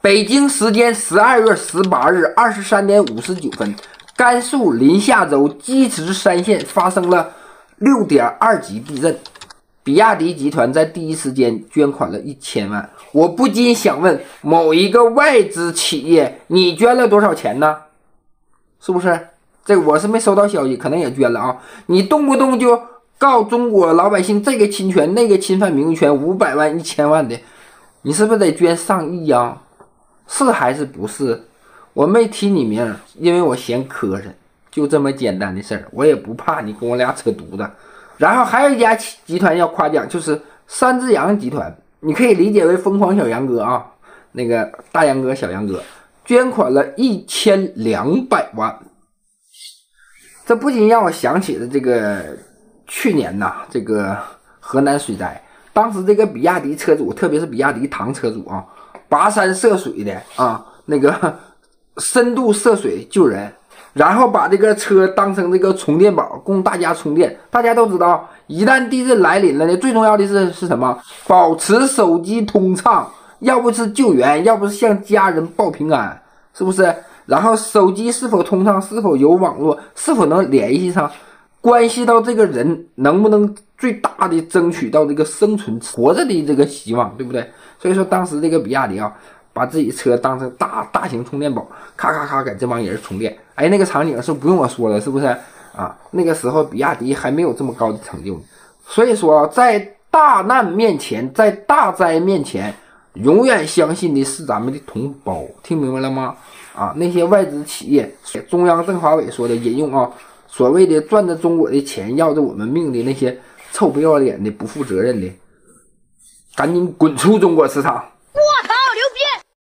北京时间12月18日23点59分，甘肃临夏州鸡池山县发生了6.2级地震。比亚迪集团在第一时间捐款了1000万。我不禁想问，某一个外资企业，你捐了多少钱呢？是不是？这个我是没收到消息，可能也捐了啊。你动不动就告中国老百姓这个侵权那个侵犯名誉权500万1000万的，你是不是得捐上亿呀？是还是不是？我没提你名，因为我嫌磕碜，就这么简单的事儿，我也不怕你跟我俩扯犊子。然后还有一家集团要夸奖，就是三只羊集团，你可以理解为疯狂小杨哥啊，那个大杨哥小杨哥捐款了1200万。这不仅让我想起了这个去年呐，这个河南水灾，当时这个比亚迪车主，特别是比亚迪唐车主啊，跋山涉水的啊，那个深度涉水救人，然后把这个车当成这个充电宝，供大家充电。大家都知道，一旦地震来临了呢，最重要的是什么？保持手机通畅，要不是救援，要不是向家人报平安，是不是？然后手机是否通畅，是否有网络，是否能联系上，关系到这个人能不能最大的争取到这个生存活着的这个希望，对不对？所以说当时这个比亚迪啊，把自己车当成大型充电宝，咔咔咔给这帮人充电。哎，那个场景是不用我说了，是不是啊？那个时候比亚迪还没有这么高的成就。所以说在大难面前，在大灾面前，永远相信的是咱们的同胞，听明白了吗？啊，那些外资企业，中央政法委说的引用啊，所谓的赚着中国的钱要着我们命的那些臭不要脸的不负责任的，赶紧滚出中国市场。